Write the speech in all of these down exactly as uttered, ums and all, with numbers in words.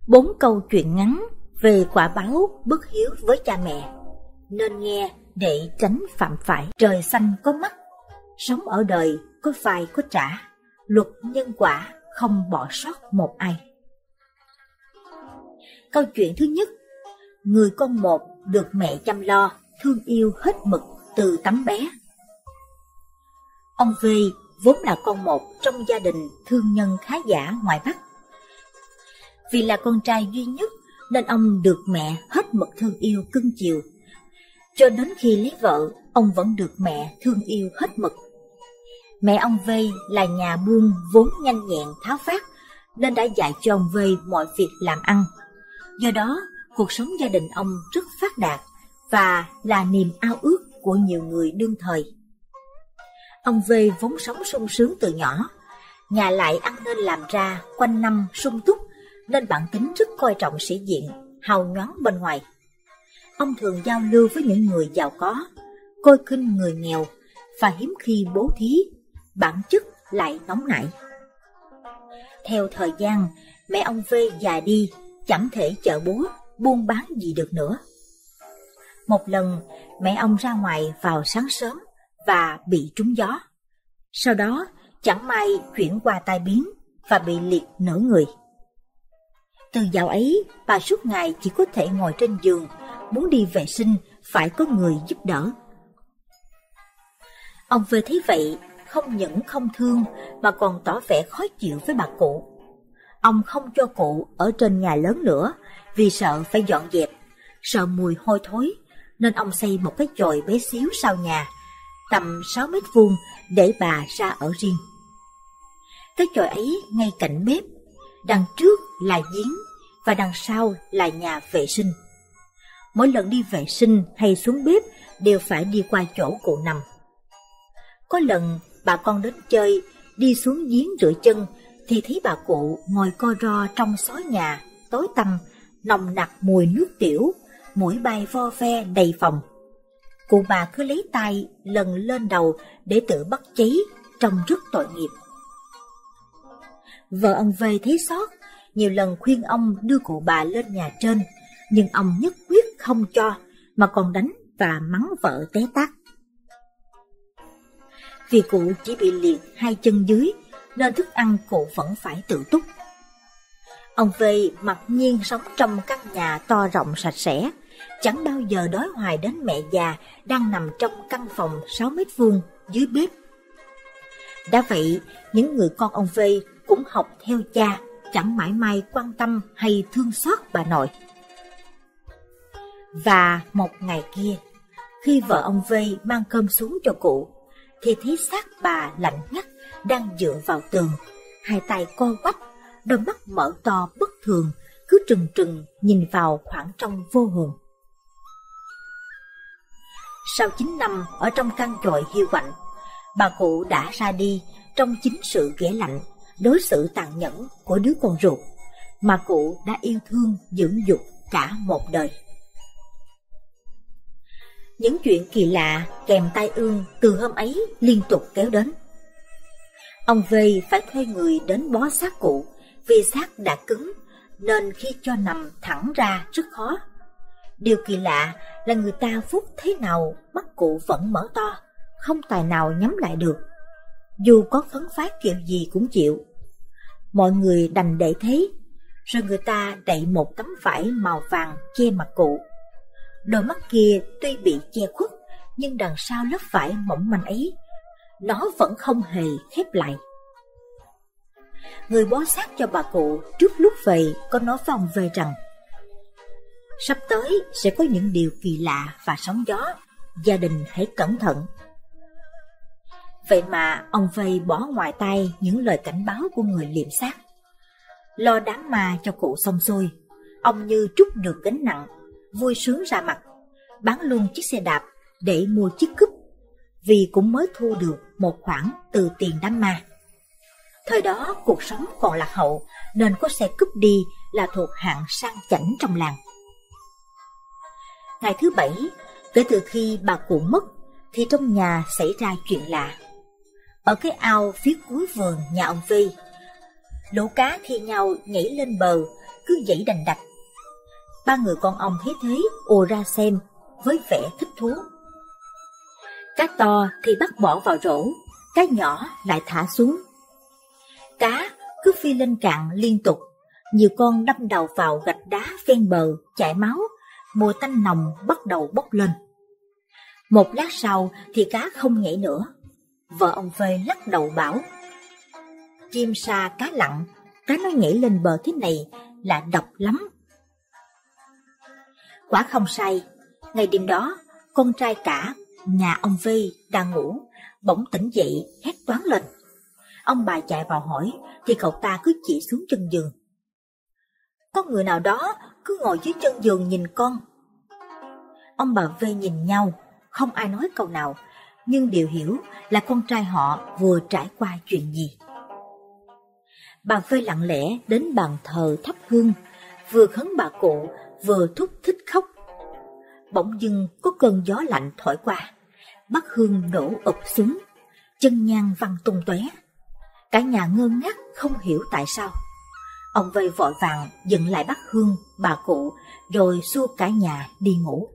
Bốn câu chuyện ngắn về quả báo bất hiếu với cha mẹ, nên nghe để tránh phạm phải. Trời xanh có mắt, sống ở đời có phai có trả, luật nhân quả không bỏ sót một ai. Câu chuyện thứ nhất, người con một được mẹ chăm lo, thương yêu hết mực từ tấm bé. Ông V vốn là con một trong gia đình thương nhân khá giả ngoài Bắc. Vì là con trai duy nhất nên ông được mẹ hết mực thương yêu cưng chiều. Cho đến khi lấy vợ, ông vẫn được mẹ thương yêu hết mực. Mẹ ông V là nhà buôn vốn nhanh nhẹn tháo vát nên đã dạy cho ông V mọi việc làm ăn. Do đó, cuộc sống gia đình ông rất phát đạt và là niềm ao ước của nhiều người đương thời. Ông V vốn sống sung sướng từ nhỏ, nhà lại ăn nên làm ra quanh năm sung túc nên bản tính rất coi trọng sĩ diện, hào nhoáng bên ngoài. Ông thường giao lưu với những người giàu có, coi khinh người nghèo và hiếm khi bố thí, bản chất lại nóng nảy. Theo thời gian, mẹ ông V già đi, chẳng thể chợ búa, buôn bán gì được nữa. Một lần, mẹ ông ra ngoài vào sáng sớm và bị trúng gió. Sau đó, chẳng may chuyển qua tai biến và bị liệt nửa người. Từ dạo ấy, bà suốt ngày chỉ có thể ngồi trên giường, muốn đi vệ sinh phải có người giúp đỡ. Ông V thấy vậy, không những không thương mà còn tỏ vẻ khó chịu với bà cụ. Ông không cho cụ ở trên nhà lớn nữa vì sợ phải dọn dẹp, sợ mùi hôi thối, nên ông xây một cái chòi bé xíu sau nhà, tầm sáu mét vuông để bà ra ở riêng. Cái chòi ấy ngay cạnh bếp, đằng trước là giếng và đằng sau là nhà vệ sinh. Mỗi lần đi vệ sinh hay xuống bếp đều phải đi qua chỗ cụ nằm. Có lần bà con đến chơi, đi xuống giếng rửa chân thì thấy bà cụ ngồi co ro trong xó nhà, tối tăm, nồng nặc mùi nước tiểu, muỗi bay vo ve đầy phòng. Cụ bà cứ lấy tay lần lên đầu để tự bắt cháy, trông rất tội nghiệp. Vợ ông V thấy xót, nhiều lần khuyên ông đưa cụ bà lên nhà trên, nhưng ông nhất quyết không cho, mà còn đánh và mắng vợ té tát. Vì cụ chỉ bị liệt hai chân dưới, nên thức ăn cụ vẫn phải tự túc. Ông V mặc nhiên sống trong căn nhà to rộng sạch sẽ, chẳng bao giờ đói hoài đến mẹ già đang nằm trong căn phòng sáu mét vuông dưới bếp. Đã vậy, những người con ông V cũng học theo cha, chẳng mãi may quan tâm hay thương xót bà nội. Và một ngày kia, khi vợ ông V mang cơm xuống cho cụ, thì thấy xác bà lạnh ngắt đang dựa vào tường, hai tay co quắp, đôi mắt mở to bất thường, cứ trừng trừng nhìn vào khoảng trong vô hồn. Sau chín năm ở trong căn chòi hiu quạnh, bà cụ đã ra đi trong chính sự ghẻ lạnh, đối xử tàn nhẫn của đứa con ruột mà cụ đã yêu thương dưỡng dục cả một đời. Những chuyện kỳ lạ kèm tai ương từ hôm ấy liên tục kéo đến. Ông V phải thuê người đến bó xác cụ, vì xác đã cứng nên khi cho nằm thẳng ra rất khó. Điều kỳ lạ là người ta vuốt thế nào mắt cụ vẫn mở to, không tài nào nhắm lại được. Dù có phấn phát kiểu gì cũng chịu. Mọi người đành để thế, rồi người ta đậy một tấm vải màu vàng che mặt cụ. Đôi mắt kia tuy bị che khuất, nhưng đằng sau lớp vải mỏng manh ấy, nó vẫn không hề khép lại. Người bó xác cho bà cụ trước lúc về có nói với ông V rằng sắp tới sẽ có những điều kỳ lạ và sóng gió, gia đình hãy cẩn thận. Vậy mà ông V bỏ ngoài tai những lời cảnh báo của người liệm xác. Lo đám ma cho cụ xong xuôi, ông như trút được gánh nặng, vui sướng ra mặt, bán luôn chiếc xe đạp để mua chiếc cúp, vì cũng mới thu được một khoản từ tiền đám ma. Thời đó cuộc sống còn lạc hậu nên có xe cúp đi là thuộc hạng sang chảnh trong làng. Ngày thứ bảy, kể từ khi bà cụ mất, thì trong nhà xảy ra chuyện lạ. Ở cái ao phía cuối vườn nhà ông V, lũ cá thi nhau nhảy lên bờ, cứ giãy đành đạch. Ba người con ong thấy thế ùa ra xem với vẻ thích thú. Cá to thì bắt bỏ vào rổ, cá nhỏ lại thả xuống. Cá cứ phi lên cạn liên tục, nhiều con đâm đầu vào gạch đá ven bờ, chảy máu, mùi tanh nồng bắt đầu bốc lên. Một lát sau thì cá không nhảy nữa. Vợ ông V lắc đầu bảo: chim sa cá lặn, cá nó nhảy lên bờ thế này là độc lắm. Quả không sai, ngày đêm đó, con trai cả nhà ông V đang ngủ, bỗng tỉnh dậy hét toáng lên. Ông bà chạy vào hỏi thì cậu ta cứ chỉ xuống chân giường. Có người nào đó cứ ngồi dưới chân giường nhìn con. Ông bà V nhìn nhau, không ai nói câu nào, nhưng đều hiểu là con trai họ vừa trải qua chuyện gì. Bà V lặng lẽ đến bàn thờ thắp hương, vừa khấn bà cụ vừa thúc thích khóc. Bỗng dưng có cơn gió lạnh thổi qua, bát hương đổ ụp xuống, chân nhang văng tung tóe. Cả nhà ngơ ngác không hiểu tại sao. Ông V vội vàng dựng lại bát hương bà cụ rồi xua cả nhà đi ngủ.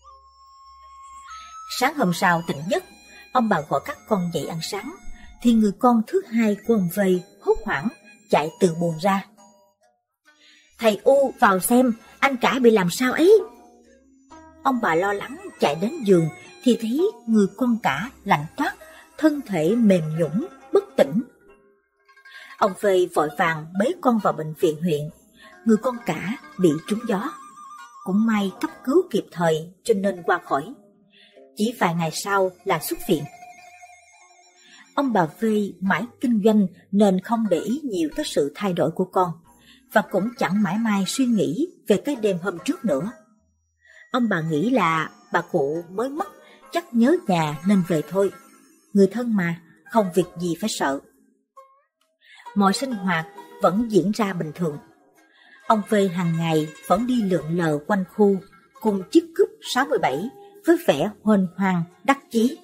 Sáng hôm sau tỉnh giấc, ông bà gọi các con dậy ăn sáng, thì người con thứ hai của ông V hốt hoảng chạy từ buồng ra. Thầy U vào xem, anh cả bị làm sao ấy. Ông bà lo lắng chạy đến giường thì thấy người con cả lạnh toát, thân thể mềm nhũn bất tỉnh. Ông V vội vàng bế con vào bệnh viện huyện. Người con cả bị trúng gió, cũng may cấp cứu kịp thời cho nên qua khỏi. Chỉ vài ngày sau là xuất viện. Ông bà V mãi kinh doanh nên không để ý nhiều tới sự thay đổi của con, và cũng chẳng mãi mai suy nghĩ về cái đêm hôm trước nữa. Ông bà nghĩ là bà cụ mới mất, chắc nhớ nhà nên về thôi. Người thân mà, không việc gì phải sợ. Mọi sinh hoạt vẫn diễn ra bình thường. Ông V hàng ngày vẫn đi lượn lờ quanh khu cùng chiếc cúp sáu mươi bảy với vẻ huênh hoang đắc chí.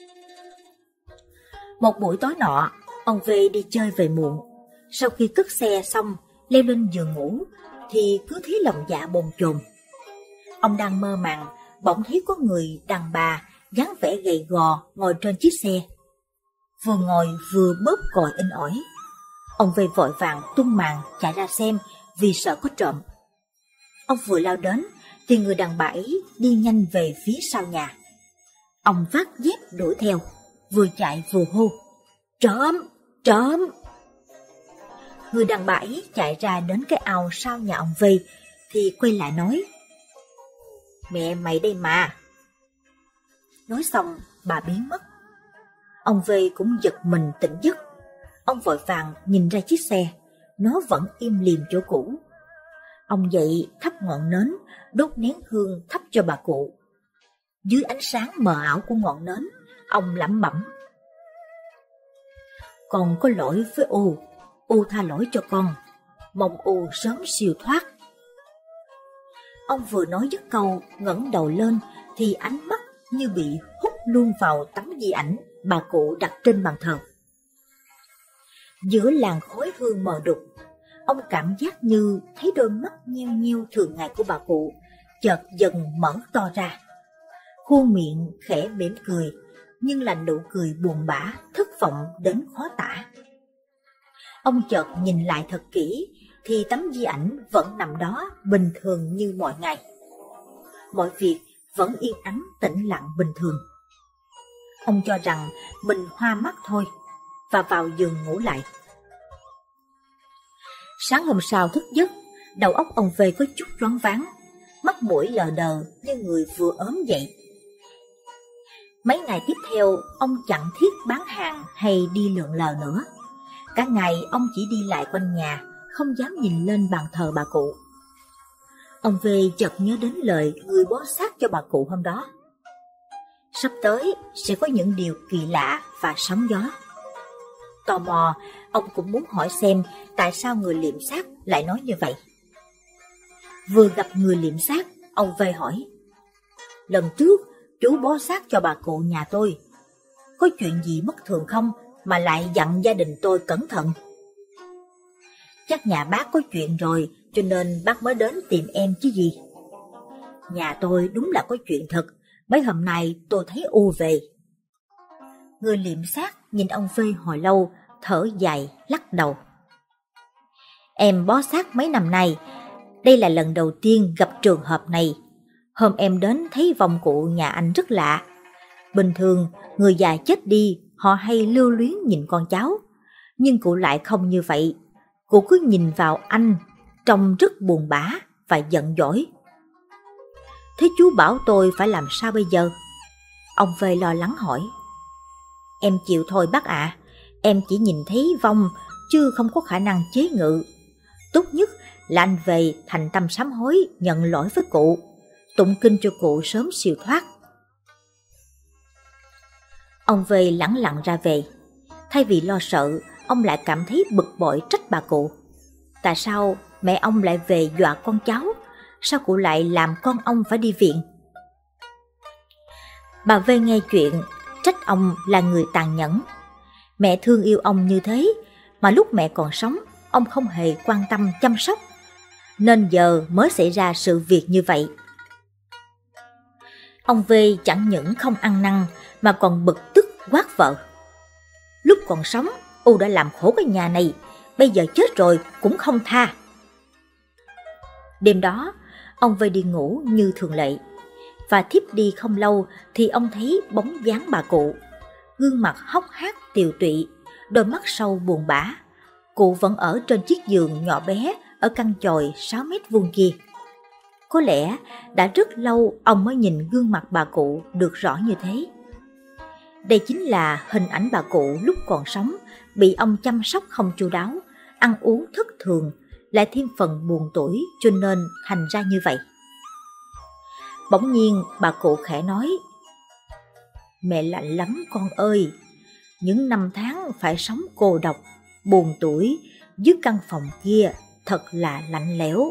Một buổi tối nọ, ông V đi chơi về muộn. Sau khi cất xe xong, leo lên giường ngủ thì cứ thấy lòng dạ bồn chồn. Ông đang mơ màng, bỗng thấy có người đàn bà dáng vẻ gầy gò ngồi trên chiếc xe, vừa ngồi vừa bóp còi inh ỏi. Ông V vội vàng tung màn chạy ra xem vì sợ có trộm. Ông vừa lao đến thì người đàn bà ấy đi nhanh về phía sau nhà. Ông vác dép đuổi theo, vừa chạy vừa hô: trộm, trộm! Người đàn bà ấy chạy ra đến cái ao sau nhà ông V thì quay lại nói: mẹ mày đây mà. Nói xong bà biến mất. Ông V cũng giật mình tỉnh giấc. Ông vội vàng nhìn ra chiếc xe, nó vẫn im lìm chỗ cũ. Ông dậy thắp ngọn nến, đốt nén hương thắp cho bà cụ. Dưới ánh sáng mờ ảo của ngọn nến, ông lẩm bẩm: con có lỗi với U, U tha lỗi cho con, mong U sớm siêu thoát. Ông vừa nói dứt câu, ngẩng đầu lên thì ánh mắt như bị hút luôn vào tấm di ảnh bà cụ đặt trên bàn thờ. Giữa làn khói hương mờ đục, ông cảm giác như thấy đôi mắt nheo nheo thường ngày của bà cụ chợt dần mở to ra. Khuôn miệng khẽ mỉm cười, nhưng là nụ cười buồn bã, thất vọng đến khó tả. Ông chợt nhìn lại thật kỹ thì tấm di ảnh vẫn nằm đó bình thường như mọi ngày. Mọi việc vẫn yên ắng tĩnh lặng bình thường. Ông cho rằng mình hoa mắt thôi và vào giường ngủ lại. Sáng hôm sau thức giấc, đầu óc ông V có chút choáng váng, mắt mũi lờ đờ như người vừa ốm dậy. Mấy ngày tiếp theo, ông chẳng thiết bán hàng hay đi lượn lờ nữa. Cả ngày ông chỉ đi lại quanh nhà, không dám nhìn lên bàn thờ bà cụ. Ông V chợt nhớ đến lời người bó xác cho bà cụ hôm đó. Sắp tới sẽ có những điều kỳ lạ và sóng gió. Tò mò, ông cũng muốn hỏi xem tại sao người liệm xác lại nói như vậy. Vừa gặp người liệm xác, ông V hỏi: lần trước chú bó xác cho bà cụ nhà tôi, có chuyện gì bất thường không mà lại dặn gia đình tôi cẩn thận? Chắc nhà bác có chuyện rồi cho nên bác mới đến tìm em chứ gì. Nhà tôi đúng là có chuyện thật, mấy hôm nay tôi thấy u về. Người liệm xác nhìn ông V hồi lâu, thở dài lắc đầu. Em bó xác mấy năm nay, đây là lần đầu tiên gặp trường hợp này. Hôm em đến thấy vong cụ nhà anh rất lạ. Bình thường người già chết đi họ hay lưu luyến nhìn con cháu, nhưng cụ lại không như vậy. Cụ cứ nhìn vào anh, trông rất buồn bã và giận dỗi. Thế chú bảo tôi phải làm sao bây giờ? Ông V lo lắng hỏi. Em chịu thôi bác ạ, à. Em chỉ nhìn thấy vong chứ không có khả năng chế ngự. Tốt nhất là anh về thành tâm sám hối, nhận lỗi với cụ, tụng kinh cho cụ sớm siêu thoát. Ông V lẳng lặng ra về. Thay vì lo sợ, ông lại cảm thấy bực bội trách bà cụ. Tại sao mẹ ông lại về dọa con cháu? Sao cụ lại làm con ông phải đi viện? Bà V nghe chuyện, trách ông là người tàn nhẫn. Mẹ thương yêu ông như thế, mà lúc mẹ còn sống, ông không hề quan tâm chăm sóc, nên giờ mới xảy ra sự việc như vậy. Ông V chẳng những không ăn năn mà còn bực tức quát vợ. Lúc còn sống, U đã làm khổ cái nhà này, bây giờ chết rồi cũng không tha. Đêm đó, ông V đi ngủ như thường lệ, và thiếp đi không lâu thì ông thấy bóng dáng bà cụ, gương mặt hốc hác tiều tụy, đôi mắt sâu buồn bã. Cụ vẫn ở trên chiếc giường nhỏ bé ở căn chòi sáu mét vuông kia. Có lẽ đã rất lâu ông mới nhìn gương mặt bà cụ được rõ như thế. Đây chính là hình ảnh bà cụ lúc còn sống, bị ông chăm sóc không chu đáo, ăn uống thất thường, lại thêm phần buồn tuổi cho nên thành ra như vậy. Bỗng nhiên bà cụ khẽ nói: Mẹ lạnh lắm con ơi, những năm tháng phải sống cô độc, buồn tuổi dưới căn phòng kia thật là lạnh lẽo.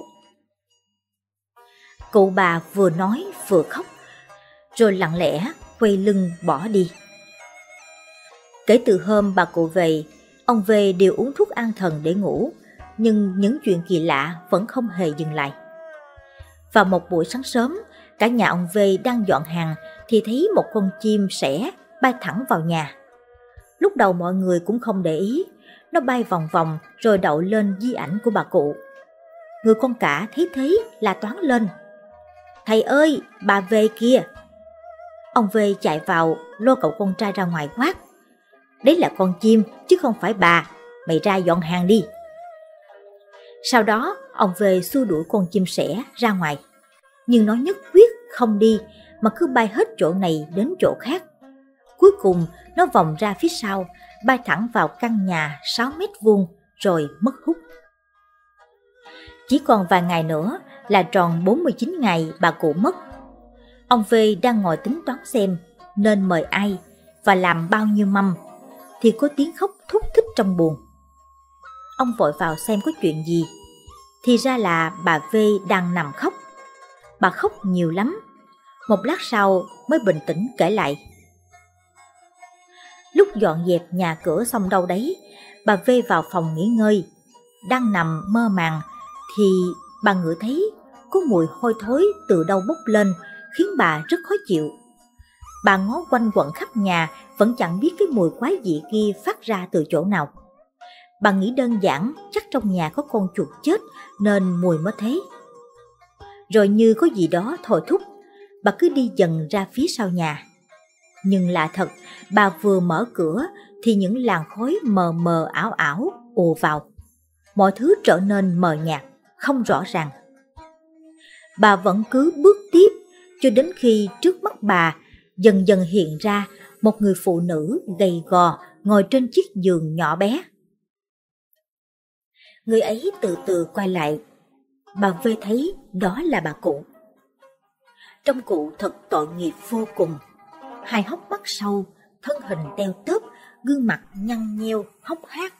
Cụ bà vừa nói vừa khóc, rồi lặng lẽ quay lưng bỏ đi. Kể từ hôm bà cụ về, ông V đều uống thuốc an thần để ngủ, nhưng những chuyện kỳ lạ vẫn không hề dừng lại. Vào một buổi sáng sớm, cả nhà ông V đang dọn hàng thì thấy một con chim sẻ bay thẳng vào nhà. Lúc đầu mọi người cũng không để ý, nó bay vòng vòng rồi đậu lên di ảnh của bà cụ. Người con cả thấy thế là toáng lên: Thầy ơi, bà về kìa! Ông V chạy vào lôi cậu con trai ra ngoài quát: Đấy là con chim chứ không phải bà, mày ra dọn hàng đi. Sau đó ông V xua đuổi con chim sẻ ra ngoài, nhưng nó nhất quyết không đi mà cứ bay hết chỗ này đến chỗ khác. Cuối cùng nó vòng ra phía sau, bay thẳng vào căn nhà sáu mét vuông rồi mất hút. Chỉ còn vài ngày nữa là tròn bốn mươi chín ngày bà cụ mất. Ông V đang ngồi tính toán xem nên mời ai và làm bao nhiêu mâm, thì có tiếng khóc thúc thích trong buồng. Ông vội vào xem có chuyện gì, thì ra là bà V đang nằm khóc. Bà khóc nhiều lắm, một lát sau mới bình tĩnh kể lại. Lúc dọn dẹp nhà cửa xong đâu đấy, bà V vào phòng nghỉ ngơi, đang nằm mơ màng thì bà ngửi thấy có mùi hôi thối từ đâu bốc lên, khiến bà rất khó chịu. Bà ngó quanh quẩn khắp nhà vẫn chẳng biết cái mùi quái dị kia phát ra từ chỗ nào. Bà nghĩ đơn giản chắc trong nhà có con chuột chết nên mùi mới thế. Rồi như có gì đó thôi thúc, bà cứ đi dần ra phía sau nhà. Nhưng lạ thật, bà vừa mở cửa thì những làn khói mờ mờ ảo ảo ùa vào. Mọi thứ trở nên mờ nhạt, không rõ ràng. Bà vẫn cứ bước tiếp cho đến khi trước mắt bà dần dần hiện ra một người phụ nữ gầy gò ngồi trên chiếc giường nhỏ bé. Người ấy từ từ quay lại. Bà V thấy đó là bà cụ. Trông cụ thật tội nghiệp vô cùng. Hai hốc mắt sâu, thân hình teo tóp, gương mặt nhăn nheo, hốc hác.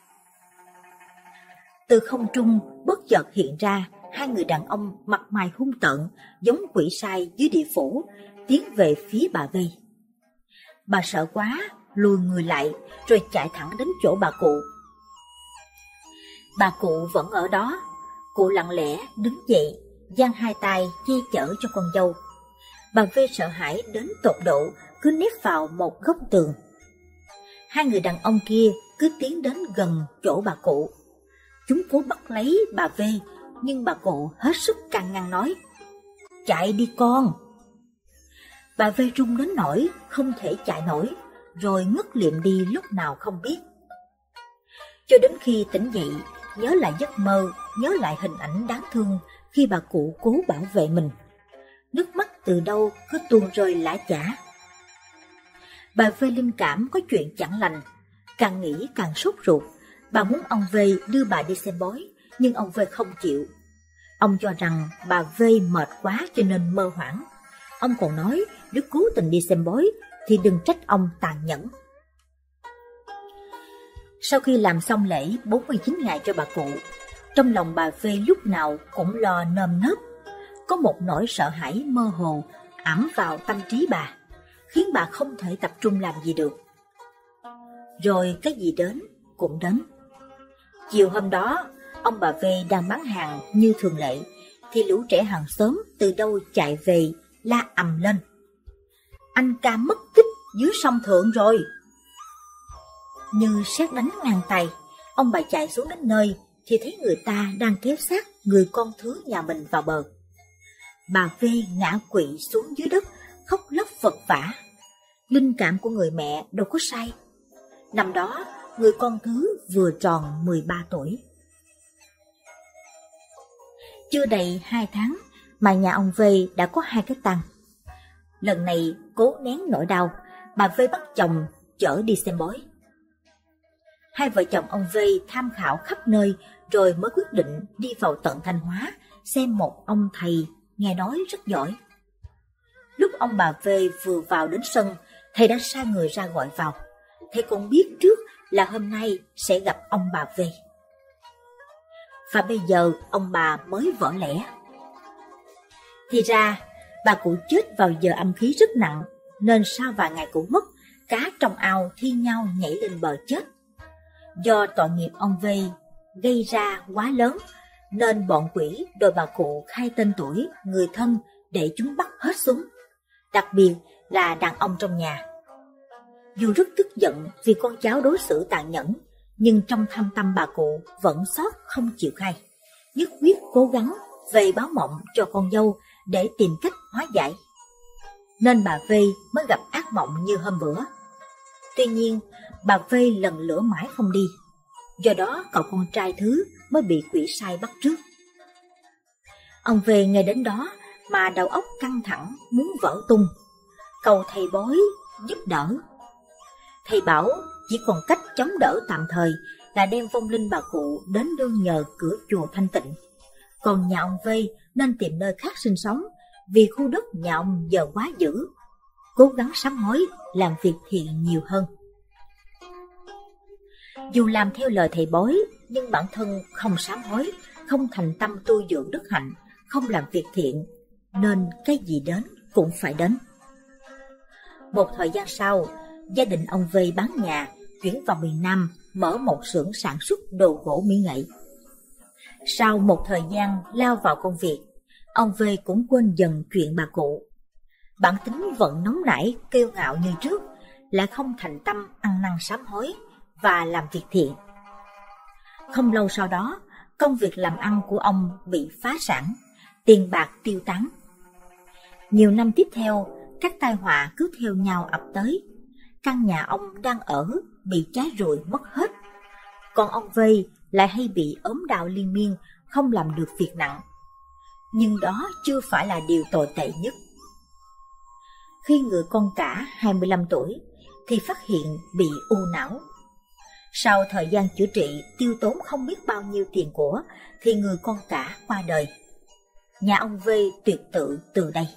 Từ không trung bất chợt hiện ra hai người đàn ông mặt mày hung tợn, giống quỷ sai dưới địa phủ, tiến về phía bà V. Bà sợ quá, lùi người lại rồi chạy thẳng đến chỗ bà cụ. Bà cụ vẫn ở đó, Cụ lặng lẽ đứng dậy, giang hai tay che chở cho con dâu. Bà V sợ hãi đến tột độ, cứ nép vào một góc tường. Hai người đàn ông kia cứ tiến đến gần chỗ bà cụ. Chúng cố bắt lấy bà V, nhưng bà cụ hết sức can ngăn nói: "Chạy đi con." Bà V run đến nỗi không thể chạy nổi, rồi ngất liệm đi lúc nào không biết. Cho đến khi tỉnh dậy, nhớ lại giấc mơ, nhớ lại hình ảnh đáng thương khi bà cụ cố bảo vệ mình, nước mắt từ đâu cứ tuôn rơi lã chã. Bà V linh cảm có chuyện chẳng lành, càng nghĩ càng sốt ruột. Bà muốn ông V đưa bà đi xem bói, nhưng ông V không chịu. Ông cho rằng bà V mệt quá cho nên mơ hoảng. Ông còn nói nếu cố tình đi xem bói thì đừng trách ông tàn nhẫn. Sau khi làm xong lễ bốn mươi chín ngày cho bà cụ, trong lòng bà V lúc nào cũng lo nơm nớp. Có một nỗi sợ hãi mơ hồ ẵm vào tâm trí bà, khiến bà không thể tập trung làm gì được. Rồi cái gì đến cũng đến. Chiều hôm đó, ông bà V đang bán hàng như thường lệ, thì lũ trẻ hàng xóm từ đâu chạy về la ầm lên: "Anh ca mất tích dưới sông Thượng rồi!" Như sét đánh ngang tay, ông bà chạy xuống đến nơi thì thấy người ta đang kéo xác người con thứ nhà mình vào bờ. Bà V ngã quỵ xuống dưới đất, khóc lóc vật vã. Linh cảm của người mẹ đâu có sai. Năm đó, người con thứ vừa tròn mười ba tuổi. Chưa đầy hai tháng mà nhà ông V đã có hai cái tang. Lần này cố nén nỗi đau, bà V bắt chồng chở đi xem bói. Hai vợ chồng ông V tham khảo khắp nơi rồi mới quyết định đi vào tận Thanh Hóa xem một ông thầy nghe nói rất giỏi. Lúc ông bà V vừa vào đến sân, thầy đã sai người ra gọi vào. Thầy còn biết trước là hôm nay sẽ gặp ông bà V. Và bây giờ ông bà mới vỡ lẽ. Thì ra, bà cụ chết vào giờ âm khí rất nặng, nên sau vài ngày cụ mất, cá trong ao thi nhau nhảy lên bờ chết. Do tội nghiệp ông V gây ra quá lớn, nên bọn quỷ đòi bà cụ khai tên tuổi người thân để chúng bắt hết xuống, đặc biệt là đàn ông trong nhà. Dù rất tức giận vì con cháu đối xử tàn nhẫn, nhưng trong thâm tâm bà cụ vẫn sót không chịu khai, nhất quyết cố gắng về báo mộng cho con dâu để tìm cách hóa giải. Nên bà V mới gặp ác mộng như hôm bữa. Tuy nhiên, bà V lần lữa mãi không đi, do đó cậu con trai thứ mới bị quỷ sai bắt trước. Ông V nghe đến đó mà đầu óc căng thẳng muốn vỡ tung, cầu thầy bói giúp đỡ. Thầy bảo chỉ còn cách chống đỡ tạm thời là đem vong linh bà cụ đến nương nhờ cửa chùa thanh tịnh, còn nhà ông V nên tìm nơi khác sinh sống, vì khu đất nhà ông giờ quá dữ, cố gắng sám hối làm việc thiện nhiều hơn. Dù làm theo lời thầy bói, nhưng bản thân không sám hối, không thành tâm tu dưỡng đức hạnh, không làm việc thiện, nên cái gì đến cũng phải đến. Một thời gian sau, gia đình ông V bán nhà, chuyển vào miền Nam, mở một xưởng sản xuất đồ gỗ mỹ nghệ. Sau một thời gian lao vào công việc, ông V cũng quên dần chuyện bà cụ. Bản tính vẫn nóng nảy, kiêu ngạo như trước, lại không thành tâm ăn năn sám hối và làm việc thiện. Không lâu sau đó, công việc làm ăn của ông bị phá sản, tiền bạc tiêu tán. Nhiều năm tiếp theo, các tai họa cứ theo nhau ập tới. Căn nhà ông đang ở bị cháy rụi mất hết, còn ông V lại hay bị ốm đau liên miên, không làm được việc nặng. Nhưng đó chưa phải là điều tồi tệ nhất. Khi người con cả hai mươi lăm tuổi thì phát hiện bị u não. Sau thời gian chữa trị tiêu tốn không biết bao nhiêu tiền của, thì người con cả qua đời. Nhà ông V tuyệt tự từ đây.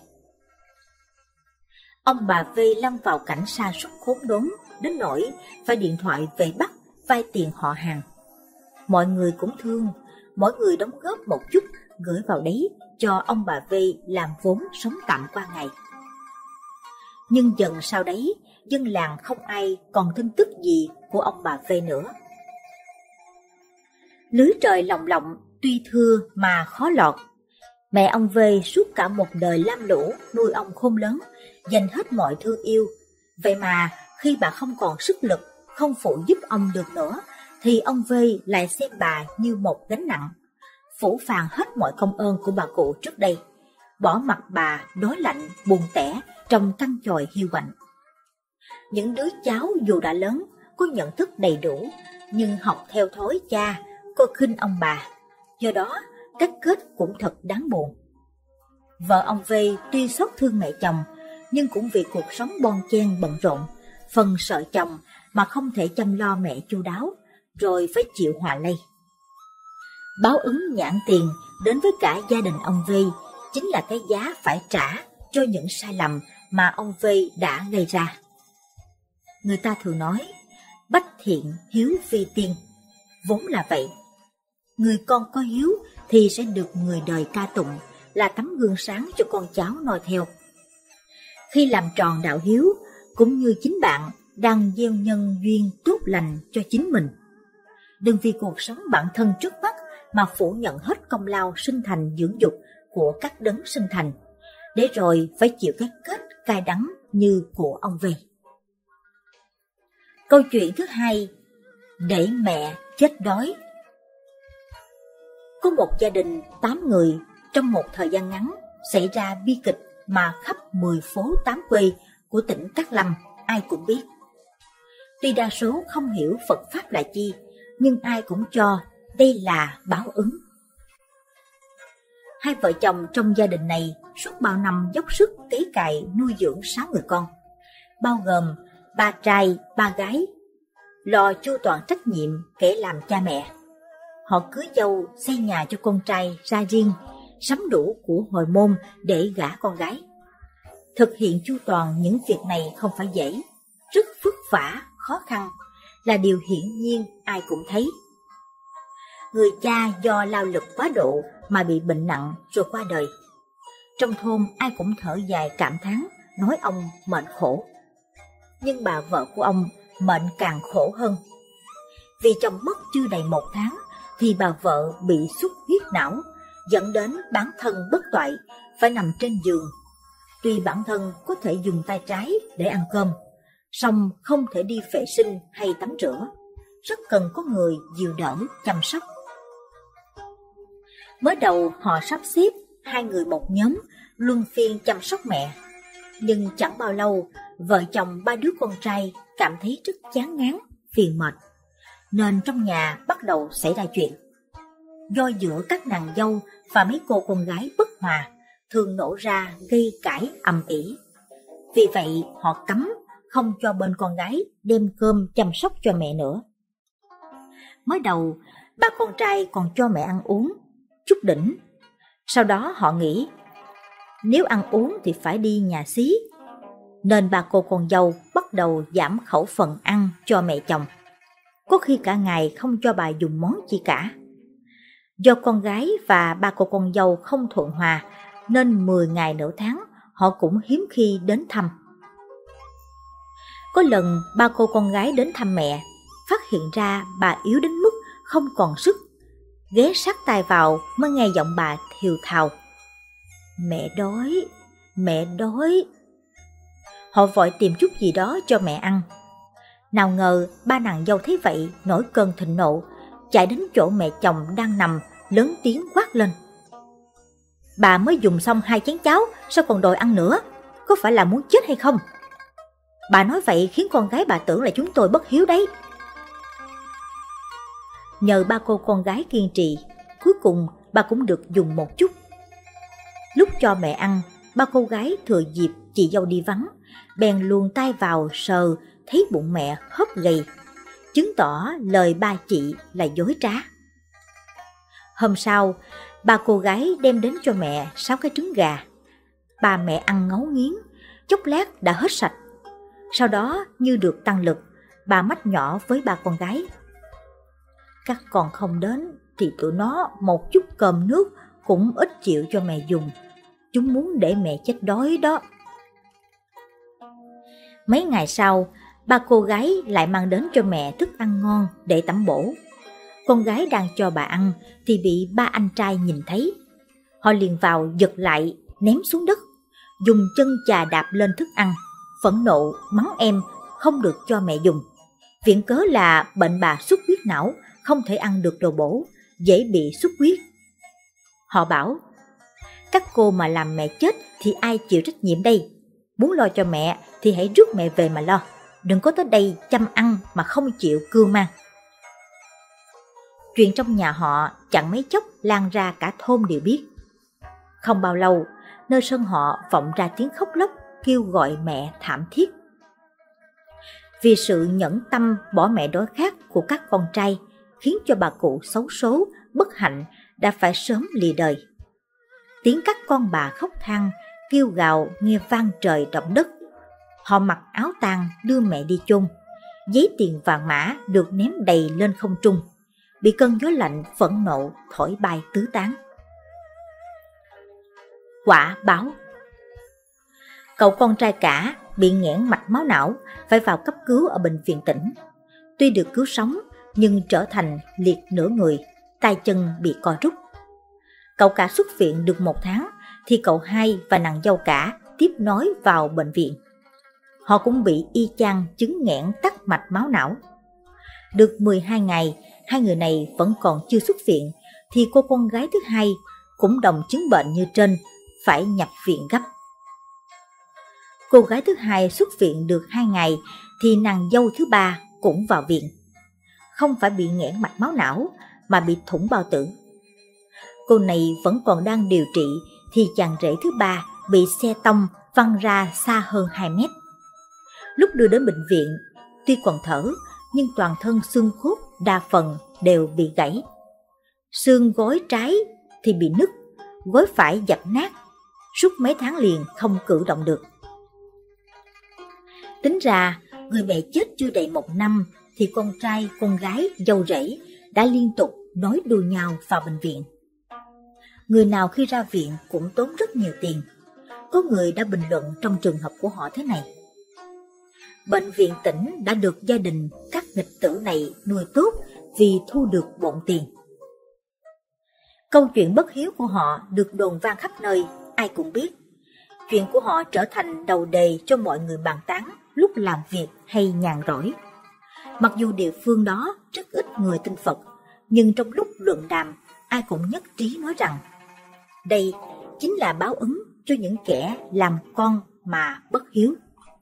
Ông bà V lâm vào cảnh sa sút khốn đốn, đến nỗi phải điện thoại về Bắc vay tiền họ hàng. Mọi người cũng thương, mỗi người đóng góp một chút gửi vào đấy cho ông bà V làm vốn sống tạm qua ngày. Nhưng dần sau đấy, dân làng không ai còn tin tức gì của ông bà V nữa. Lưới trời lồng lộng tuy thưa mà khó lọt. Mẹ ông V suốt cả một đời lam lũ nuôi ông khôn lớn, dành hết mọi thương yêu. Vậy mà khi bà không còn sức lực, không phụ giúp ông được nữa, thì ông V lại xem bà như một gánh nặng, phủ phàng hết mọi công ơn của bà cụ trước đây, bỏ mặc bà đói lạnh, buồn tẻ trong căn chòi hiu quạnh. Những đứa cháu dù đã lớn, có nhận thức đầy đủ, nhưng học theo thói cha, coi khinh ông bà. Do đó, cái kết cũng thật đáng buồn. Vợ ông V tuy xót thương mẹ chồng, nhưng cũng vì cuộc sống bon chen bận rộn, phần sợ chồng mà không thể chăm lo mẹ chu đáo, rồi phải chịu họa lây. Báo ứng nhãn tiền đến với cả gia đình ông V chính là cái giá phải trả cho những sai lầm mà ông V đã gây ra. Người ta thường nói, bách thiện hiếu phi tiên, vốn là vậy. Người con có hiếu thì sẽ được người đời ca tụng, là tấm gương sáng cho con cháu noi theo. Khi làm tròn đạo hiếu, cũng như chính bạn đang gieo nhân duyên tốt lành cho chính mình. Đừng vì cuộc sống bản thân trước mắt mà phủ nhận hết công lao sinh thành dưỡng dục của các đấng sinh thành, để rồi phải chịu cái kết cay đắng như của ông V. Câu chuyện thứ hai, để mẹ chết đói. Có một gia đình tám người, trong một thời gian ngắn xảy ra bi kịch mà khắp mười phố tám quê của tỉnh Cát Lâm ai cũng biết. Tuy đa số không hiểu Phật Pháp là chi, nhưng ai cũng cho đây là báo ứng. Hai vợ chồng trong gia đình này suốt bao năm dốc sức cấy cày nuôi dưỡng sáu người con, bao gồm ba trai, ba gái, lo chu toàn trách nhiệm kẻ làm cha mẹ. Họ cưới dâu, xây nhà cho con trai ra riêng, sắm đủ của hồi môn để gả con gái. Thực hiện chu toàn những việc này không phải dễ, rất vất vả, khó khăn, là điều hiển nhiên ai cũng thấy. Người cha do lao lực quá độ mà bị bệnh nặng rồi qua đời. Trong thôn ai cũng thở dài cảm thán, nói ông mệnh khổ. Nhưng bà vợ của ông mệnh càng khổ hơn. Vì chồng mất chưa đầy một tháng thì bà vợ bị xuất huyết não, dẫn đến bản thân bất toại, phải nằm trên giường. Tuy bản thân có thể dùng tay trái để ăn cơm, song không thể đi vệ sinh hay tắm rửa, rất cần có người dìu đỡ chăm sóc. Mới đầu họ sắp xếp hai người một nhóm luân phiên chăm sóc mẹ, nhưng chẳng bao lâu vợ chồng ba đứa con trai cảm thấy rất chán ngán, phiền mệt, nên trong nhà bắt đầu xảy ra chuyện. Do giữa các nàng dâu và mấy cô con gái bất hòa, thường nổ ra gây cãi ầm ĩ. Vì vậy họ cấm không cho bên con gái đem cơm chăm sóc cho mẹ nữa. Mới đầu ba con trai còn cho mẹ ăn uống chút đỉnh. Sau đó họ nghĩ nếu ăn uống thì phải đi nhà xí, nên ba cô con dâu bắt đầu giảm khẩu phần ăn cho mẹ chồng, có khi cả ngày không cho bà dùng món chi cả. Do con gái và ba cô con dâu không thuận hòa, nên mười ngày nửa tháng họ cũng hiếm khi đến thăm. Có lần ba cô con gái đến thăm mẹ, phát hiện ra bà yếu đến mức không còn sức, ghé sát tai vào mới nghe giọng bà thều thào: "Mẹ đói, mẹ đói." Họ vội tìm chút gì đó cho mẹ ăn. Nào ngờ ba nàng dâu thấy vậy nổi cơn thịnh nộ, chạy đến chỗ mẹ chồng đang nằm, lớn tiếng quát lên: "Bà mới dùng xong hai chén cháo, sao còn đòi ăn nữa? Có phải là muốn chết hay không? Bà nói vậy khiến con gái bà tưởng là chúng tôi bất hiếu đấy." Nhờ ba cô con gái kiên trì, cuối cùng bà cũng được dùng một chút. Lúc cho mẹ ăn, ba cô gái thừa dịp chị dâu đi vắng, bèn luồn tay vào sờ, thấy bụng mẹ hớp gầy, chứng tỏ lời ba chị là dối trá. Hôm sau, ba cô gái đem đến cho mẹ sáu cái trứng gà. Ba mẹ ăn ngấu nghiến, chốc lát đã hết sạch. Sau đó như được tăng lực, bà mách nhỏ với ba con gái: "Các con không đến thì tụi nó một chút cơm nước cũng ít chịu cho mẹ dùng. Chúng muốn để mẹ chết đói đó." Mấy ngày sau, ba cô gái lại mang đến cho mẹ thức ăn ngon để tẩm bổ. Con gái đang cho bà ăn thì bị ba anh trai nhìn thấy. Họ liền vào giật lại, ném xuống đất, dùng chân chà đạp lên thức ăn, phẫn nộ mắng em không được cho mẹ dùng. Viện cớ là bệnh bà xuất huyết não, không thể ăn được đồ bổ, dễ bị xuất huyết. Họ bảo, các cô mà làm mẹ chết thì ai chịu trách nhiệm đây? Muốn lo cho mẹ thì hãy rước mẹ về mà lo, đừng có tới đây chăm ăn mà không chịu cưu mang. Chuyện trong nhà họ chẳng mấy chốc lan ra cả thôn đều biết. Không bao lâu, nơi sân họ vọng ra tiếng khóc lóc kêu gọi mẹ thảm thiết. Vì sự nhẫn tâm bỏ mẹ đói khát của các con trai khiến cho bà cụ xấu số, bất hạnh đã phải sớm lìa đời. Tiếng các con bà khóc than, kêu gào nghe vang trời động đất. Họ mặc áo tang đưa mẹ đi chôn. Giấy tiền vàng mã được ném đầy lên không trung, bị cơn gió lạnh phẫn nộ thổi bay tứ tán. Quả báo. Cậu con trai cả bị nghẽn mạch máu não, phải vào cấp cứu ở bệnh viện tỉnh. Tuy được cứu sống nhưng trở thành liệt nửa người, tay chân bị co rút. Cậu cả xuất viện được một tháng thì cậu hai và nàng dâu cả tiếp nối vào bệnh viện. Họ cũng bị y chang chứng nghẽn tắc mạch máu não. Được mười hai ngày, hai người này vẫn còn chưa xuất viện thì cô con gái thứ hai cũng đồng chứng bệnh như trên, phải nhập viện gấp. Cô gái thứ hai xuất viện được hai ngày thì nàng dâu thứ ba cũng vào viện. Không phải bị nghẽn mạch máu não mà bị thủng bao tử. Cô này vẫn còn đang điều trị thì chàng rể thứ ba bị xe tông văng ra xa hơn hai mét. Lúc đưa đến bệnh viện, tuy còn thở nhưng toàn thân xương cốt đa phần đều bị gãy. Xương gối trái thì bị nứt, gối phải dập nát, suốt mấy tháng liền không cử động được. Tính ra, người mẹ chết chưa đầy một năm thì con trai, con gái, dâu rể đã liên tục nối đuôi nhau vào bệnh viện. Người nào khi ra viện cũng tốn rất nhiều tiền. Có người đã bình luận trong trường hợp của họ thế này: bệnh viện tỉnh đã được gia đình các nghịch tử này nuôi tốt vì thu được bộn tiền. Câu chuyện bất hiếu của họ được đồn vang khắp nơi, ai cũng biết. Chuyện của họ trở thành đầu đề cho mọi người bàn tán lúc làm việc hay nhàn rỗi. Mặc dù địa phương đó rất ít người tin Phật, nhưng trong lúc luận đàm, ai cũng nhất trí nói rằng đây chính là báo ứng cho những kẻ làm con mà bất hiếu.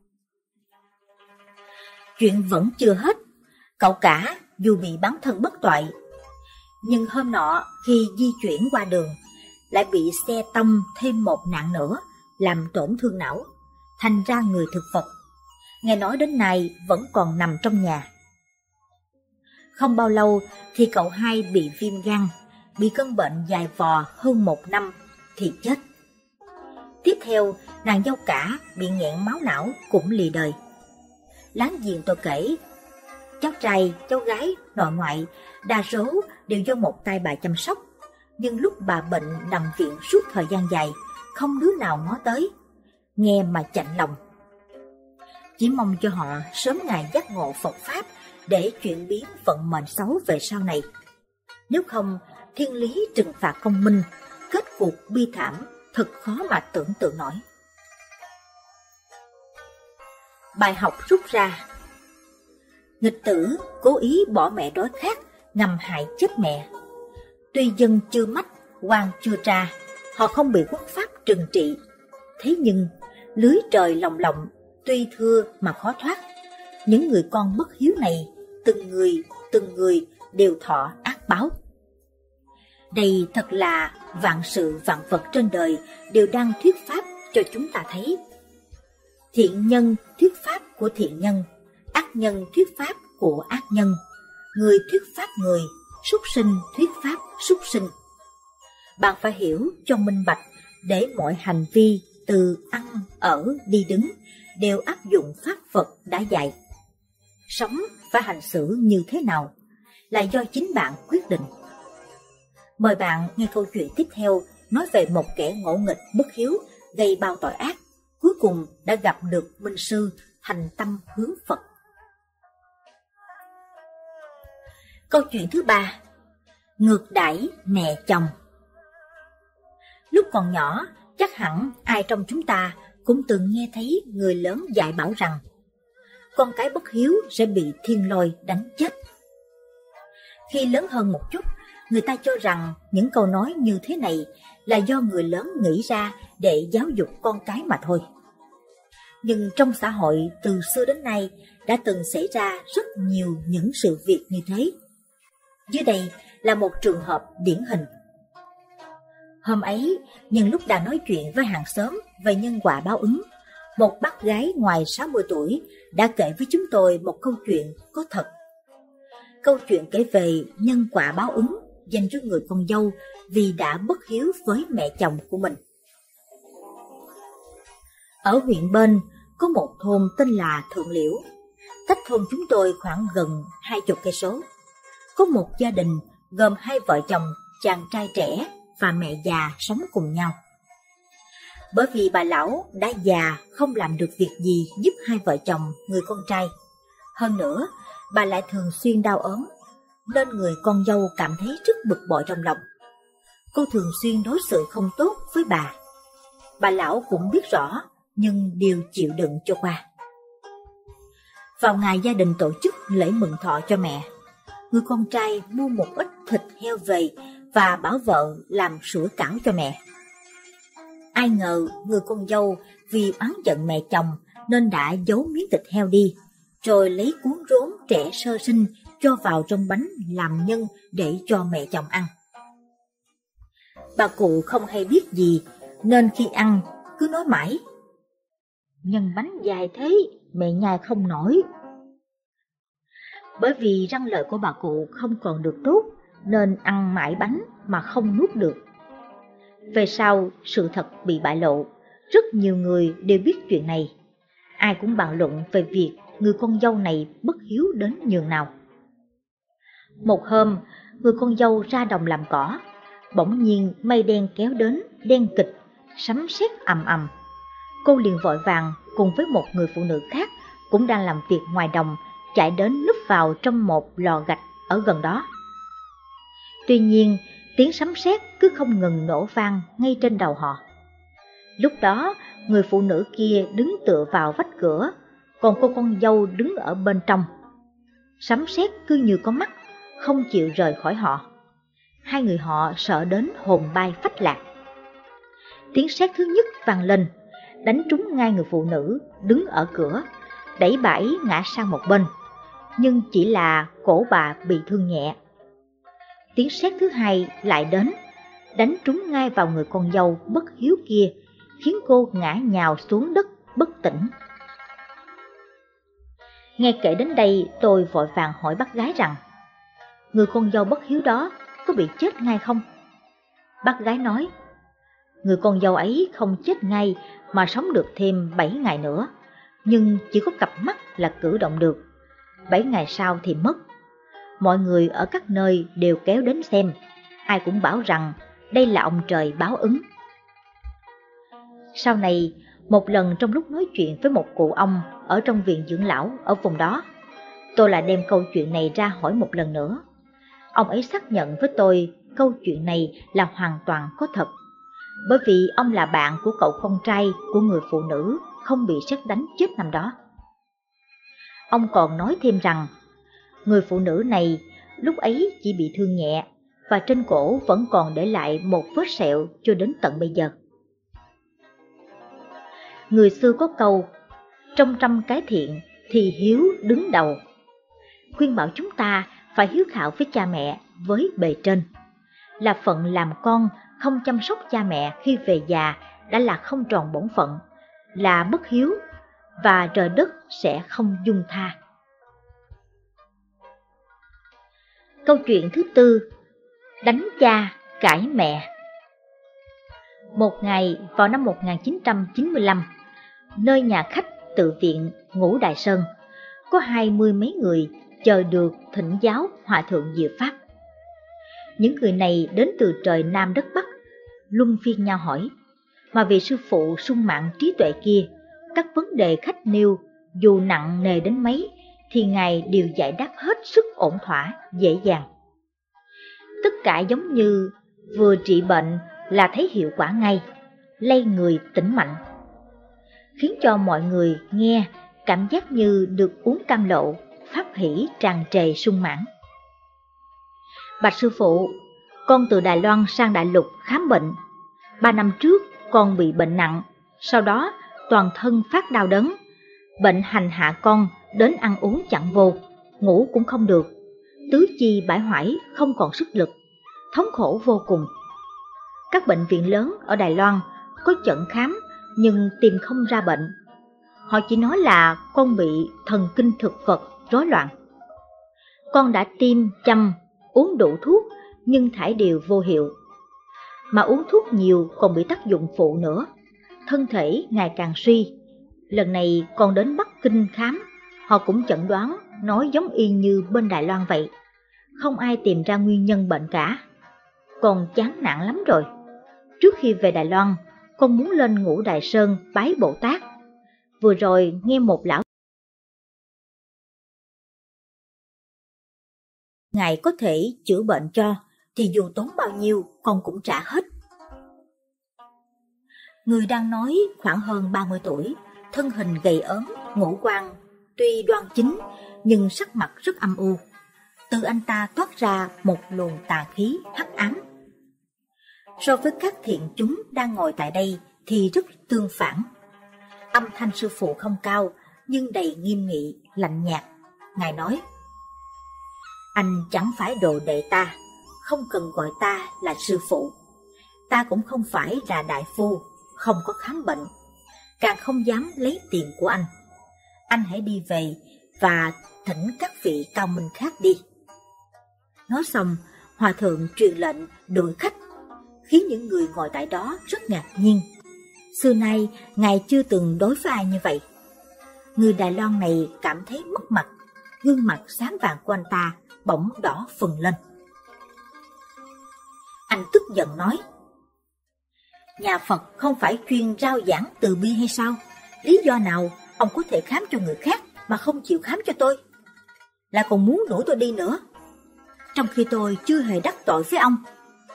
Chuyện vẫn chưa hết. Cậu cả dù bị bắn thân bất toại, nhưng hôm nọ khi di chuyển qua đường lại bị xe tông thêm một nạn nữa, làm tổn thương não, thành ra người thực vật. Nghe nói đến nay vẫn còn nằm trong nhà. Không bao lâu thì cậu hai bị viêm gan, bị cơn bệnh dài vò hơn một năm thì chết. Tiếp theo, nàng dâu cả bị nghẹn máu não cũng lìa đời. Láng giềng tôi kể, cháu trai, cháu gái, nội ngoại đa số đều do một tay bà chăm sóc, nhưng lúc bà bệnh nằm viện suốt thời gian dài, không đứa nào ngó tới, nghe mà chạnh lòng. Chỉ mong cho họ sớm ngày giác ngộ Phật Pháp để chuyển biến vận mệnh xấu về sau này. Nếu không, thiên lý trừng phạt công minh, kết cục bi thảm thật khó mà tưởng tượng nổi. Bài học rút ra: nghịch tử cố ý bỏ mẹ đói khát, ngầm hại chết mẹ. Tuy dân chưa mách, quan chưa tra, họ không bị quốc pháp trừng trị. Thế nhưng lưới trời lồng lộng, tuy thưa mà khó thoát. Những người con bất hiếu này, từng người từng người đều thọ ác báo. Đây thật là vạn sự vạn vật trên đời đều đang thuyết pháp cho chúng ta thấy. Thiện nhân thuyết pháp của thiện nhân, ác nhân thuyết pháp của ác nhân, người thuyết pháp người, súc sinh thuyết pháp súc sinh. Bạn phải hiểu cho minh bạch để mọi hành vi từ ăn, ở, đi đứng đều áp dụng pháp Phật đã dạy. Sống và hành xử như thế nào là do chính bạn quyết định. Mời bạn nghe câu chuyện tiếp theo nói về một kẻ ngỗ nghịch bất hiếu gây bao tội ác, cuối cùng đã gặp được minh sư thành tâm hướng Phật. Câu chuyện thứ ba, Ngược đãi mẹ chồng. Lúc còn nhỏ, chắc hẳn ai trong chúng ta cũng từng nghe thấy người lớn dạy bảo rằng con cái bất hiếu sẽ bị thiên lôi đánh chết. Khi lớn hơn một chút, người ta cho rằng những câu nói như thế này là do người lớn nghĩ ra để giáo dục con cái mà thôi. Nhưng trong xã hội từ xưa đến nay đã từng xảy ra rất nhiều những sự việc như thế. Dưới đây là một trường hợp điển hình. Hôm ấy, nhân lúc đang nói chuyện với hàng xóm về nhân quả báo ứng, một bác gái ngoài sáu mươi tuổi đã kể với chúng tôi một câu chuyện có thật. Câu chuyện kể về nhân quả báo ứng dành cho người con dâu vì đã bất hiếu với mẹ chồng của mình. Ở huyện bên có một thôn tên là Thượng Liễu, cách thôn chúng tôi khoảng gần hai chục cây số. Có một gia đình gồm hai vợ chồng, chàng trai trẻ và mẹ già sống cùng nhau. Bởi vì bà lão đã già không làm được việc gì giúp hai vợ chồng người con trai. Hơn nữa, bà lại thường xuyên đau ốm, nên người con dâu cảm thấy rất bực bội trong lòng. Cô thường xuyên đối xử không tốt với bà. Bà lão cũng biết rõ, nhưng đều chịu đựng cho qua. Vào ngày gia đình tổ chức lễ mừng thọ cho mẹ, người con trai mua một ít thịt heo về và bảo vợ làm sủi cảo cho mẹ. Ai ngờ người con dâu vì oán giận mẹ chồng nên đã giấu miếng thịt heo đi, rồi lấy cuốn rốn trẻ sơ sinh cho vào trong bánh làm nhân để cho mẹ chồng ăn. Bà cụ không hay biết gì nên khi ăn cứ nói mãi: nhân bánh dài thế, mẹ nhai không nổi. Bởi vì răng lợi của bà cụ không còn được tốt nên ăn mãi bánh mà không nuốt được. Về sau sự thật bị bại lộ, rất nhiều người đều biết chuyện này. Ai cũng bàn luận về việc người con dâu này bất hiếu đến nhường nào. Một hôm, người con dâu ra đồng làm cỏ, bỗng nhiên mây đen kéo đến, đen kịch, sấm sét ầm ầm. Cô liền vội vàng cùng với một người phụ nữ khác cũng đang làm việc ngoài đồng chạy đến núp vào trong một lò gạch ở gần đó. Tuy nhiên, tiếng sấm sét cứ không ngừng nổ vang ngay trên đầu họ. Lúc đó, người phụ nữ kia đứng tựa vào vách cửa, còn cô con dâu đứng ở bên trong. Sấm sét cứ như có mắt, không chịu rời khỏi họ. Hai người họ sợ đến hồn bay phách lạc. Tiếng sét thứ nhất vang lên, đánh trúng ngay người phụ nữ đứng ở cửa, đẩy bà ấy ngã sang một bên, nhưng chỉ là cổ bà bị thương nhẹ. Tiếng sét thứ hai lại đến, đánh trúng ngay vào người con dâu bất hiếu kia, khiến cô ngã nhào xuống đất bất tỉnh. Nghe kể đến đây, tôi vội vàng hỏi bác gái rằng người con dâu bất hiếu đó có bị chết ngay không? Bác gái nói, người con dâu ấy không chết ngay mà sống được thêm bảy ngày nữa, nhưng chỉ có cặp mắt là cử động được. Bảy ngày sau thì mất. Mọi người ở các nơi đều kéo đến xem, ai cũng bảo rằng đây là ông trời báo ứng. Sau này, một lần trong lúc nói chuyện với một cụ ông ở trong viện dưỡng lão ở vùng đó, tôi lại đem câu chuyện này ra hỏi một lần nữa. Ông ấy xác nhận với tôi câu chuyện này là hoàn toàn có thật, bởi vì ông là bạn của cậu con trai của người phụ nữ không bị sét đánh chết năm đó. Ông còn nói thêm rằng người phụ nữ này lúc ấy chỉ bị thương nhẹ và trên cổ vẫn còn để lại một vết sẹo cho đến tận bây giờ. Người xưa có câu, trong trăm cái thiện thì hiếu đứng đầu, khuyên bảo chúng ta phải hiếu thảo với cha mẹ với bề trên. Là phận làm con không chăm sóc cha mẹ khi về già đã là không tròn bổn phận, là bất hiếu, và trời đất sẽ không dung tha. Câu chuyện thứ tư, đánh cha cãi mẹ. Một ngày vào năm một nghìn chín trăm chín mươi lăm, nơi nhà khách tự viện Ngũ Đại Sơn, có hai mươi mấy người chờ được thỉnh giáo Hòa thượng Diệu Pháp. Những người này đến từ trời Nam đất Bắc, luân phiên nhau hỏi, mà vì sư phụ sung mãn trí tuệ kia, các vấn đề khách nêu dù nặng nề đến mấy thì Ngài đều giải đáp hết sức ổn thỏa, dễ dàng. Tất cả giống như vừa trị bệnh là thấy hiệu quả ngay, lây người tỉnh mạnh, khiến cho mọi người nghe cảm giác như được uống cam lộ, pháp hỷ tràn trề sung mãn. Bạch sư phụ, con từ Đài Loan sang Đại Lục khám bệnh. Ba năm trước con bị bệnh nặng, sau đó toàn thân phát đau đớn. Bệnh hành hạ con đến ăn uống chẳng vô, ngủ cũng không được, tứ chi bải hoại không còn sức lực, thống khổ vô cùng. Các bệnh viện lớn ở Đài Loan có chẩn khám nhưng tìm không ra bệnh. Họ chỉ nói là con bị thần kinh thực vật rối loạn. Con đã tiêm, châm, uống đủ thuốc nhưng thải đều vô hiệu. Mà uống thuốc nhiều còn bị tác dụng phụ nữa, thân thể ngày càng suy. Lần này con đến Bắc Kinh khám, họ cũng chẩn đoán nói giống y như bên Đài Loan vậy. Không ai tìm ra nguyên nhân bệnh cả. Con chán nản lắm rồi. Trước khi về Đài Loan, con muốn lên Ngũ Đài Sơn bái Bồ Tát. Vừa rồi nghe một lão Ngài có thể chữa bệnh cho, thì dù tốn bao nhiêu con cũng trả hết. Người đang nói khoảng hơn ba mươi tuổi, thân hình gầy ốm, ngũ quan tuy đoan chính nhưng sắc mặt rất âm u. Từ anh ta toát ra một luồng tà khí hắc ám. So với các thiện chúng đang ngồi tại đây thì rất tương phản. Âm thanh sư phụ không cao nhưng đầy nghiêm nghị, lạnh nhạt. Ngài nói: anh chẳng phải đồ đệ ta, không cần gọi ta là sư phụ. Ta cũng không phải là đại phu, không có khám bệnh, càng không dám lấy tiền của anh. Anh hãy đi về và thỉnh các vị cao minh khác đi. Nói xong, hòa thượng truyền lệnh đuổi khách, khiến những người ngồi tại đó rất ngạc nhiên. Xưa nay ngài chưa từng đối với ai như vậy. Người Đài Loan này cảm thấy mất mặt, gương mặt xám vàng của anh ta bỗng đỏ phừng lên. Anh tức giận nói: nhà Phật không phải chuyên rao giảng từ bi hay sao? Lý do nào ông có thể khám cho người khác mà không chịu khám cho tôi? Là còn muốn đuổi tôi đi nữa, trong khi tôi chưa hề đắc tội với ông.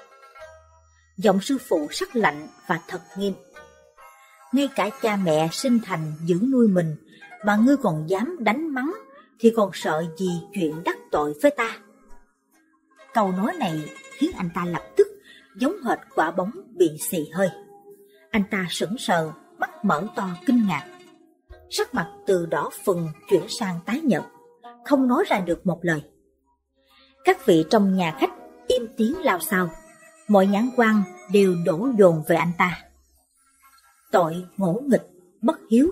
Giọng sư phụ sắc lạnh và thật nghiêm: ngay cả cha mẹ sinh thành dưỡng nuôi mình mà ngươi còn dám đánh mắng, thì còn sợ gì chuyện đắc tội với ta? Câu nói này khiến anh ta lập tức giống hệt quả bóng bị xì hơi. Anh ta sững sờ, mắt mở to kinh ngạc, sắc mặt từ đỏ phừng chuyển sang tái nhợt, không nói ra được một lời. Các vị trong nhà khách im tiếng lao xao, mọi nhãn quan đều đổ dồn về anh ta. Tội ngỗ nghịch, bất hiếu.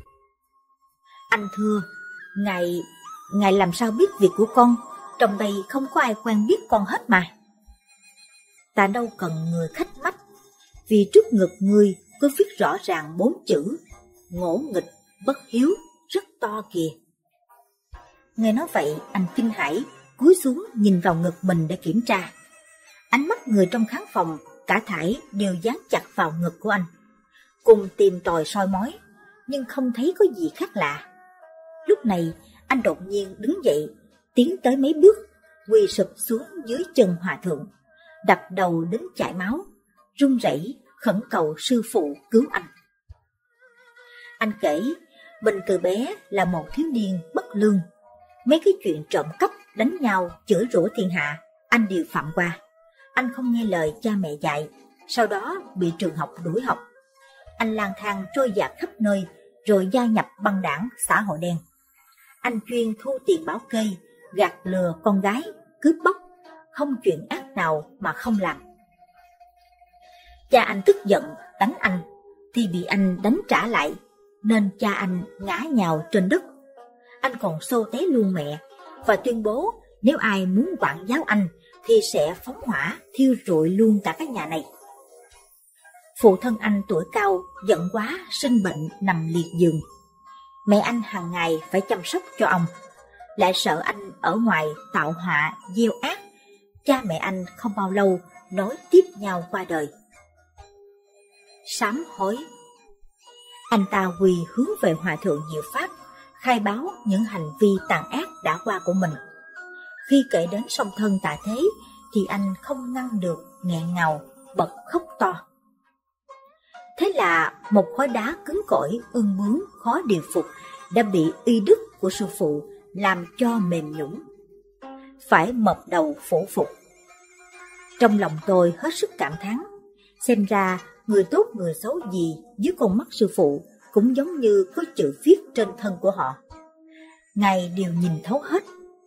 Anh thưa, ngài, ngài làm sao biết việc của con? Trong đây không có ai quen biết con hết mà. Ta đâu cần người khách mách, vì trước ngực ngươi có viết rõ ràng bốn chữ ngỗ nghịch, bất hiếu, rất to kìa. Nghe nói vậy, anh kinh hãi, cúi xuống nhìn vào ngực mình để kiểm tra. Ánh mắt người trong khán phòng cả thảy đều dán chặt vào ngực của anh, cùng tìm tòi soi mói, nhưng không thấy có gì khác lạ. Lúc này, anh đột nhiên đứng dậy, tiến tới mấy bước, quỳ sụp xuống dưới chân hòa thượng, đập đầu đến chảy máu, run rẩy khẩn cầu sư phụ cứu anh. Anh kể, mình từ bé là một thiếu niên bất lương, mấy cái chuyện trộm cắp, đánh nhau, chửi rủa thiên hạ, anh đều phạm qua. Anh không nghe lời cha mẹ dạy, sau đó bị trường học đuổi học. Anh lang thang trôi dạt khắp nơi, rồi gia nhập băng đảng xã hội đen. Anh chuyên thu tiền bảo kê, gạt lừa con gái, cướp bóc, không chuyện ác nào mà không làm. Cha anh tức giận đánh anh, thì bị anh đánh trả lại, nên cha anh ngã nhào trên đất. Anh còn xô té luôn mẹ, và tuyên bố nếu ai muốn quản giáo anh thì sẽ phóng hỏa thiêu rụi luôn cả cái nhà này. Phụ thân anh tuổi cao, giận quá, sinh bệnh nằm liệt giường. Mẹ anh hàng ngày phải chăm sóc cho ông, lại sợ anh ở ngoài tạo họa gieo ác. Cha mẹ anh không bao lâu nối tiếp nhau qua đời. Sám hối. Anh ta quỳ hướng về hòa thượng Diệu Pháp, khai báo những hành vi tàn ác đã qua của mình. Khi kể đến song thân tạ thế thì anh không ngăn được nghẹn ngào bật khóc to. Thế là một khối đá cứng cỏi ương bướng khó điều phục đã bị y đức của sư phụ làm cho mềm nhũn, phải mập đầu phổ phục. Trong lòng tôi hết sức cảm thán, xem ra người tốt người xấu gì dưới con mắt sư phụ cũng giống như có chữ viết trên thân của họ, Ngài đều nhìn thấu hết.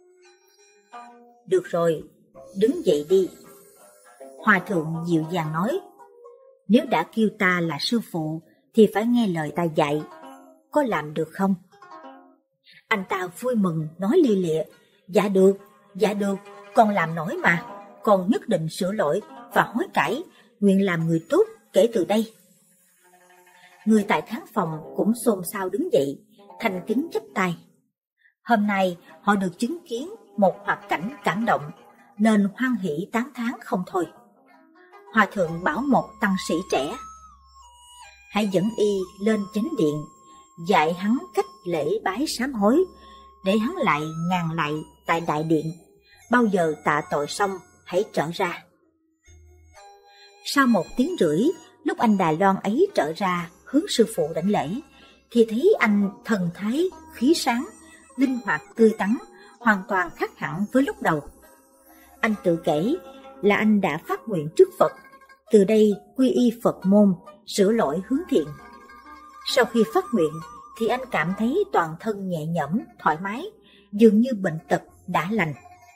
Được rồi, đứng dậy đi. Hòa thượng dịu dàng nói, nếu đã kêu ta là sư phụ thì phải nghe lời ta dạy, có làm được không? Anh ta vui mừng nói li lịa, dạ được, dạ được, con làm nổi mà, con nhất định sửa lỗi và hối cải, nguyện làm người tốt kể từ đây. Người tại khán phòng cũng xôn xao đứng dậy, thành kính chắp tay. Hôm nay họ được chứng kiến một hoạt cảnh cảm động, nên hoan hỷ tán thán không thôi. Hòa thượng bảo một tăng sĩ trẻ, hãy dẫn y lên chánh điện, dạy hắn cách lễ bái sám hối, để hắn lại ngàn lại tại đại điện, bao giờ tạ tội xong hãy trở ra. Sau một tiếng rưỡi, lúc anh Đài Loan ấy trở ra hướng sư phụ đảnh lễ, thì thấy anh thần thái khí sáng, linh hoạt tươi tắn, hoàn toàn khác hẳn với lúc đầu. Anh tự kể là anh đã phát nguyện trước Phật, từ đây quy y Phật môn, sửa lỗi hướng thiện. Sau khi phát nguyện thì anh cảm thấy toàn thân nhẹ nhõm, thoải mái, dường như bệnh tật đã lành.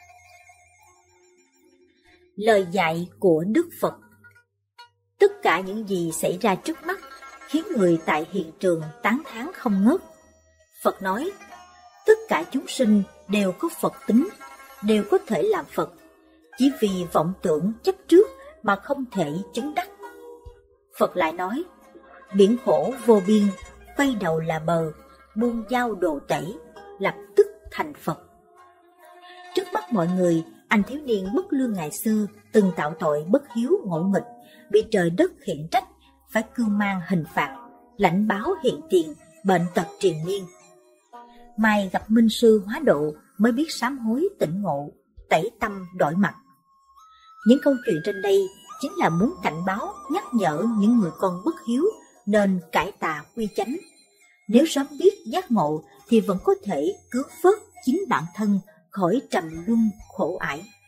Lời dạy của Đức Phật. Tất cả những gì xảy ra trước mắt khiến người tại hiện trường tán thán không ngớt. Phật nói, tất cả chúng sinh đều có Phật tính, đều có thể làm Phật, chỉ vì vọng tưởng chấp trước mà không thể chứng đắc. Phật lại nói, biển khổ vô biên, quay đầu là bờ, buông dao độ tẩy, lập tức thành Phật. Trước mắt mọi người, anh thiếu niên bất lương ngày xưa từng tạo tội bất hiếu ngỗ nghịch, bị trời đất khiển trách, phải cưu mang hình phạt, lãnh báo hiện tiền, bệnh tật triền miên. Mai gặp Minh Sư hóa độ mới biết sám hối tỉnh ngộ, tẩy tâm đổi mặt. Những câu chuyện trên đây chính là muốn cảnh báo, nhắc nhở những người con bất hiếu nên cải tà quy chánh. Nếu sớm biết giác ngộ thì vẫn có thể cứu vớt chính bản thân khỏi trầm luân khổ ải.